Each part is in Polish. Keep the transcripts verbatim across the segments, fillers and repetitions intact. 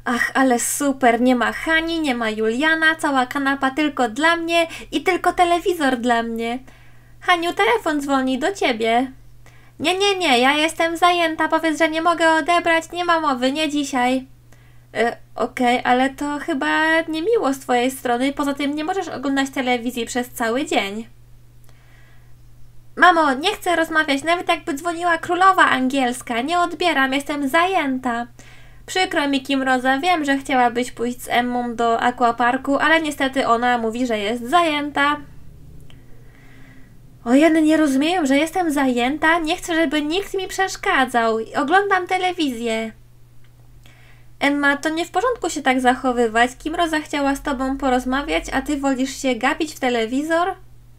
Ach, ale super, nie ma Hani, nie ma Juliana, cała kanapa tylko dla mnie i tylko telewizor dla mnie. Haniu, telefon dzwoni do ciebie. Nie, nie, nie, ja jestem zajęta, powiedz, że nie mogę odebrać, nie ma mowy, nie dzisiaj. E, Okej, okay, ale to chyba niemiło z twojej strony, poza tym nie możesz oglądać telewizji przez cały dzień. Mamo, nie chcę rozmawiać, nawet jakby dzwoniła królowa angielska, nie odbieram, jestem zajęta. Przykro mi, Kimroza, wiem, że chciałabyś pójść z Emmą do aquaparku, ale niestety ona mówi, że jest zajęta. Ojej, nie rozumiem, że jestem zajęta, nie chcę, żeby nikt mi przeszkadzał. Oglądam telewizję. Emma, to nie w porządku się tak zachowywać. Kimroza chciała z tobą porozmawiać, a ty wolisz się gapić w telewizor?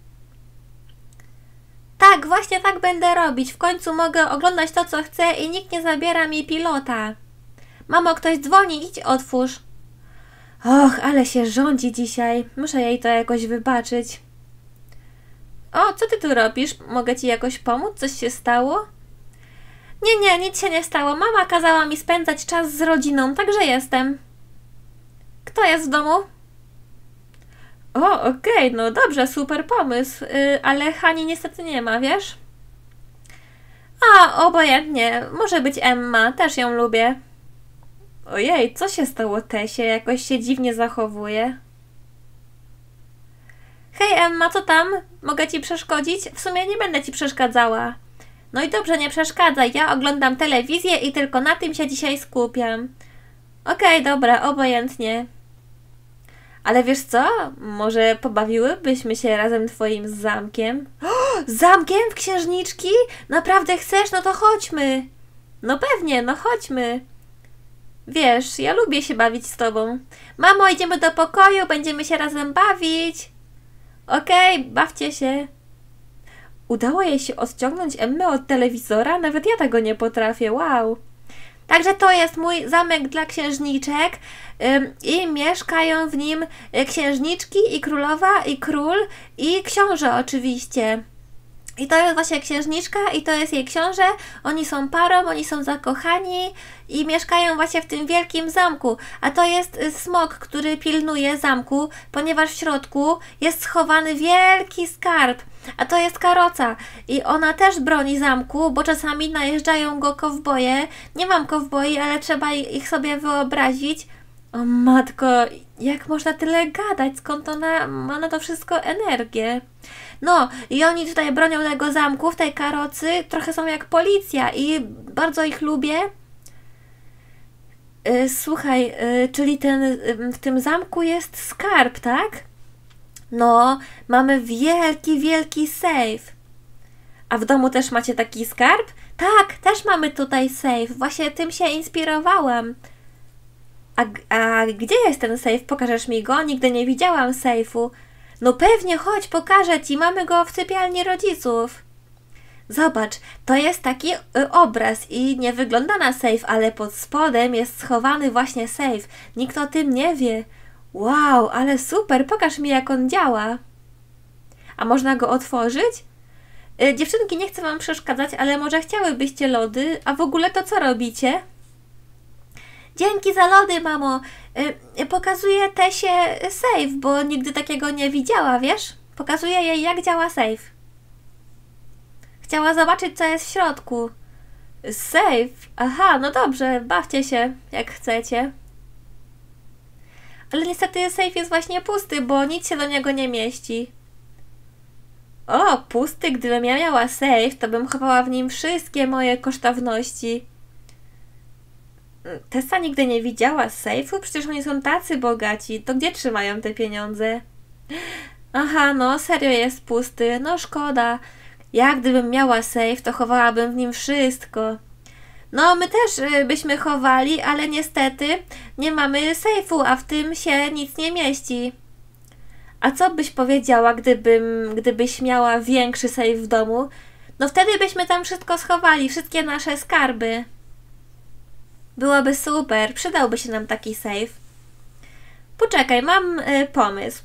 Tak, właśnie tak będę robić. W końcu mogę oglądać to, co chcę i nikt nie zabiera mi pilota. Mamo, ktoś dzwoni, idź otwórz. Och, ale się rządzi dzisiaj. Muszę jej to jakoś wybaczyć. O, co ty tu robisz? Mogę ci jakoś pomóc? Coś się stało? Nie, nie, nic się nie stało. Mama kazała mi spędzać czas z rodziną, także jestem. Kto jest w domu? O, okej, okay, no dobrze, super pomysł, yy, ale Hani niestety nie ma, wiesz? A, obojętnie, może być Emma, też ją lubię. Ojej, co się stało Tesie? Jakoś się dziwnie zachowuje. Hej Emma, co tam? Mogę ci przeszkodzić? W sumie nie będę ci przeszkadzała. No i dobrze, nie przeszkadzaj, ja oglądam telewizję i tylko na tym się dzisiaj skupiam. Okej, okay, dobra, obojętnie. Ale wiesz co? Może pobawiłybyśmy się razem twoim zamkiem? O, zamkiem w księżniczki? Naprawdę chcesz? No to chodźmy. No pewnie, no chodźmy. Wiesz, ja lubię się bawić z tobą. Mamo, idziemy do pokoju, będziemy się razem bawić. Okej, okay, bawcie się. Udało jej się odciągnąć Emmę od telewizora? Nawet ja tego nie potrafię, wow. Także to jest mój zamek dla księżniczek ym, i mieszkają w nim księżniczki i królowa i król i książę oczywiście. I to jest właśnie księżniczka i to jest jej książę, oni są parą, oni są zakochani i mieszkają właśnie w tym wielkim zamku. A to jest smok, który pilnuje zamku, ponieważ w środku jest schowany wielki skarb. A to jest karoca i ona też broni zamku, bo czasami najeżdżają go kowboje. Nie mam kowboi, ale trzeba ich sobie wyobrazić. O matko, jak można tyle gadać? Skąd ona ma na to wszystko energię? No, i oni tutaj bronią tego zamku w tej karocy. Trochę są jak policja i bardzo ich lubię. Yy, słuchaj, yy, czyli ten, yy, w tym zamku jest skarb, tak? No, mamy wielki, wielki sejf. A w domu też macie taki skarb? Tak, też mamy tutaj sejf. Właśnie tym się inspirowałam. A, a gdzie jest ten sejf? Pokażesz mi go? Nigdy nie widziałam sejfu. No pewnie, chodź, pokażę ci. Mamy go w sypialni rodziców. Zobacz, to jest taki y, obraz i nie wygląda na sejf, ale pod spodem jest schowany właśnie sejf. Nikt o tym nie wie. Wow, ale super, pokaż mi, jak on działa. A można go otworzyć? Y, dziewczynki, nie chcę wam przeszkadzać, ale może chciałybyście lody? A w ogóle to co robicie? Dzięki za lody, mamo. Y, pokazuję Tesie sejf, bo nigdy takiego nie widziała, wiesz? Pokazuję jej, jak działa sejf. Chciała zobaczyć, co jest w środku. Sejf? Aha, no dobrze, bawcie się, jak chcecie. Ale niestety sejf jest właśnie pusty, bo nic się do niego nie mieści. O, pusty? Gdybym ja miała sejf, to bym chowała w nim wszystkie moje kosztowności. Tessa nigdy nie widziała sejfu? Przecież oni są tacy bogaci. To gdzie trzymają te pieniądze? Aha, no serio jest pusty. No szkoda. Ja gdybym miała sejf, to chowałabym w nim wszystko. No, my też y, byśmy chowali, ale niestety nie mamy sejfu, a w tym się nic nie mieści. A co byś powiedziała, gdybym, gdybyś miała większy sejf w domu? No wtedy byśmy tam wszystko schowali, wszystkie nasze skarby. Byłoby super, przydałby się nam taki sejf. Poczekaj, mam y, pomysł.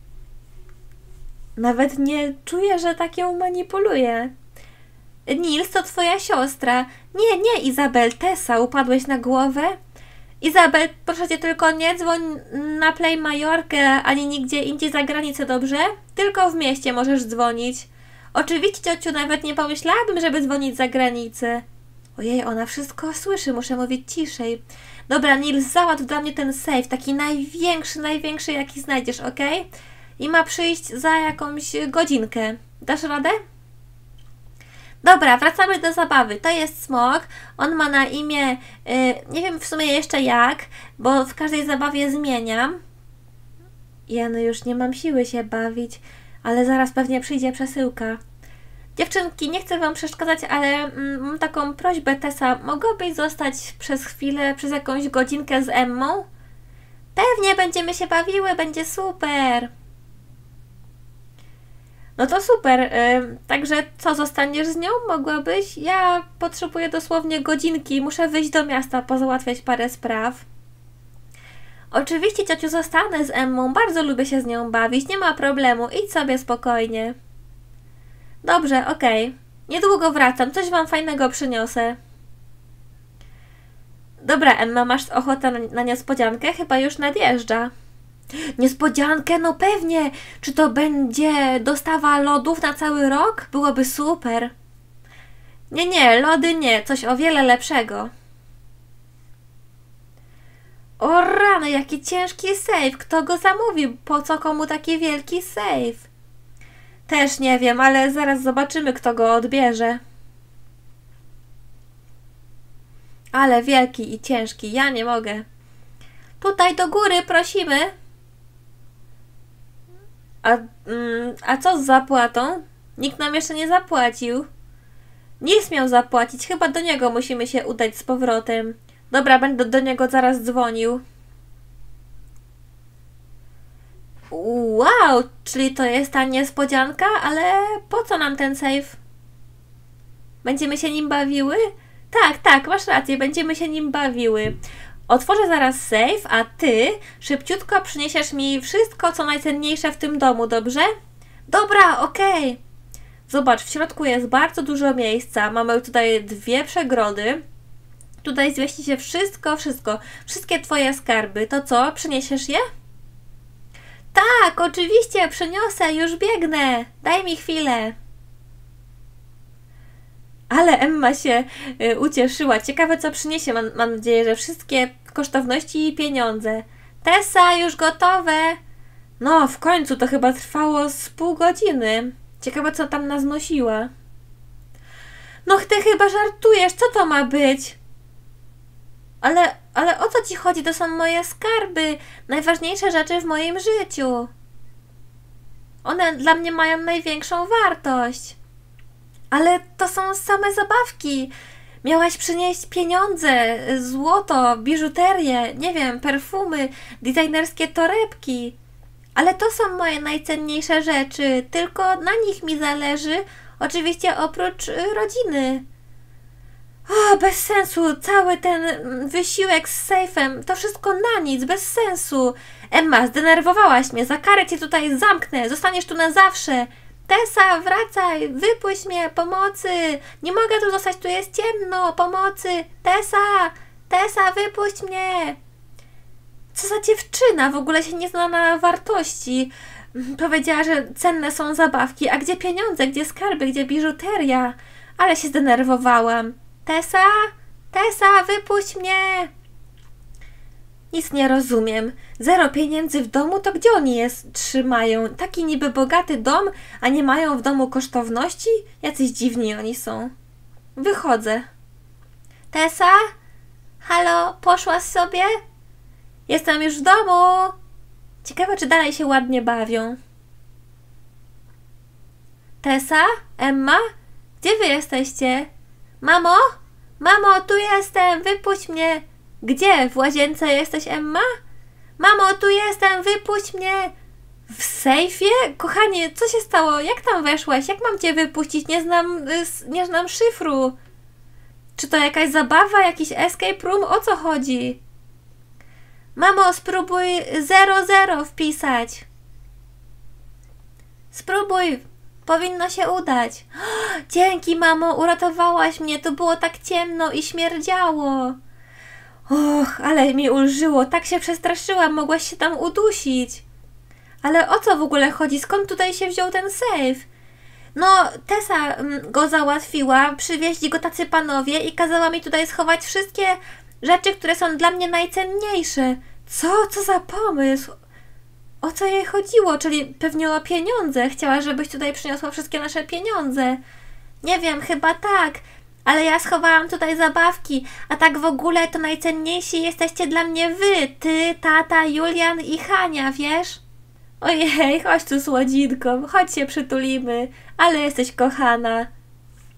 Nawet nie czuję, że tak ją manipuluję. Nils, to twoja siostra. Nie, nie, Izabel, Tessa, upadłeś na głowę? Izabel, proszę cię, tylko nie dzwoń na Play Majorkę ani nigdzie indziej za granicę, dobrze? Tylko w mieście możesz dzwonić. Oczywiście, ciociu, nawet nie pomyślałabym, żeby dzwonić za granicę. Ojej, ona wszystko słyszy, muszę mówić ciszej. Dobra, Nils, załatw dla mnie ten safe, taki największy, największy, jaki znajdziesz, ok? I ma przyjść za jakąś godzinkę. Dasz radę? Dobra, wracamy do zabawy. To jest smok. On ma na imię, yy, nie wiem w sumie jeszcze jak, bo w każdej zabawie zmieniam. Ja no już nie mam siły się bawić, ale zaraz pewnie przyjdzie przesyłka. Dziewczynki, nie chcę wam przeszkadzać, ale mm, mam taką prośbę, Tessa. Mogłabyś zostać przez chwilę, przez jakąś godzinkę z Emmą? Pewnie będziemy się bawiły, będzie super. No to super. Yy, także co, zostaniesz z nią? Mogłabyś? Ja potrzebuję dosłownie godzinki. Muszę wyjść do miasta, pozałatwiać parę spraw. Oczywiście, ciociu, zostanę z Emmą. Bardzo lubię się z nią bawić. Nie ma problemu. Idź sobie spokojnie. Dobrze, okej. Okay. Niedługo wracam. Coś wam fajnego przyniosę. Dobra, Emma, masz ochotę na, na niespodziankę? Chyba już nadjeżdża. Niespodziankę? No pewnie! Czy to będzie dostawa lodów na cały rok? Byłoby super. Nie, nie, lody nie. Coś o wiele lepszego. O rany, jaki ciężki sejf. Kto go zamówił? Po co komu taki wielki sejf? Też nie wiem, ale zaraz zobaczymy, kto go odbierze. Ale wielki i ciężki. Ja nie mogę. Tutaj do góry prosimy. A, mm, a co z zapłatą? Nikt nam jeszcze nie zapłacił. Nikt miał zapłacić. Chyba do niego musimy się udać z powrotem. Dobra, będę do niego zaraz dzwonił. Wow, czyli to jest ta niespodzianka, ale po co nam ten safe? Będziemy się nim bawiły? Tak, tak, masz rację, będziemy się nim bawiły. Otworzę zaraz safe, a ty szybciutko przyniesiesz mi wszystko, co najcenniejsze w tym domu, dobrze? Dobra, okej. Okay. Zobacz, w środku jest bardzo dużo miejsca. Mamy tutaj dwie przegrody. Tutaj zmieści się wszystko, wszystko. Wszystkie twoje skarby. To co, przyniesiesz je? Tak, oczywiście, przyniosę, już biegnę. Daj mi chwilę. Ale Emma się y, ucieszyła. Ciekawe, co przyniesie. Mam, mam nadzieję, że wszystkie kosztowności i pieniądze. Tessa, już gotowe. No, w końcu to chyba trwało z pół godziny. Ciekawe, co tam nas nosiła. No, ty chyba żartujesz. Co to ma być? Ale, ale o co ci chodzi? To są moje skarby. Najważniejsze rzeczy w moim życiu. One dla mnie mają największą wartość. Ale to są same zabawki. Miałaś przynieść pieniądze, złoto, biżuterię, nie wiem, perfumy, designerskie torebki. Ale to są moje najcenniejsze rzeczy. Tylko na nich mi zależy. Oczywiście oprócz rodziny. O, bez sensu. Cały ten wysiłek z sejfem. To wszystko na nic, bez sensu. Emma, zdenerwowałaś mnie. Za karę cię tutaj zamknę. Zostaniesz tu na zawsze. Tessa, wracaj, wypuść mnie, pomocy, nie mogę tu zostać, tu jest ciemno, pomocy, Tessa, Tessa, wypuść mnie. Co za dziewczyna, w ogóle się nie zna na wartości. Powiedziała, że cenne są zabawki, a gdzie pieniądze, gdzie skarby, gdzie biżuteria? Ale się zdenerwowałam. Tessa, Tessa, wypuść mnie. Nic nie rozumiem. Zero pieniędzy w domu, to gdzie oni je trzymają? Taki niby bogaty dom, a nie mają w domu kosztowności? Jacyś dziwni oni są. Wychodzę. Tessa? Halo, poszłaś sobie? Jestem już w domu. Ciekawe, czy dalej się ładnie bawią. Tessa? Emma? Gdzie wy jesteście? Mamo? Mamo, tu jestem, wypuść mnie. Gdzie? W łazience jesteś, Emma? Mamo, tu jestem, wypuść mnie! W sejfie? Kochanie, co się stało? Jak tam weszłaś? Jak mam cię wypuścić? Nie znam, nie znam szyfru. Czy to jakaś zabawa, jakiś escape room? O co chodzi? Mamo, spróbuj zero zero wpisać. Spróbuj. Powinno się udać. Dzięki, mamo, uratowałaś mnie. To było tak ciemno i śmierdziało. Och, ale mi ulżyło, tak się przestraszyłam, mogłaś się tam udusić. Ale o co w ogóle chodzi? Skąd tutaj się wziął ten sejf? No, Tessa mm, go załatwiła, przywieźli go tacy panowie i kazała mi tutaj schować wszystkie rzeczy, które są dla mnie najcenniejsze. Co? Co za pomysł? O co jej chodziło? Czyli pewnie o pieniądze. Chciała, żebyś tutaj przyniosła wszystkie nasze pieniądze. Nie wiem, chyba tak. Ale ja schowałam tutaj zabawki, a tak w ogóle to najcenniejsi jesteście dla mnie wy, ty, tata, Julian i Hania, wiesz? Ojej, chodź tu słodzinko, chodź się przytulimy, ale jesteś kochana.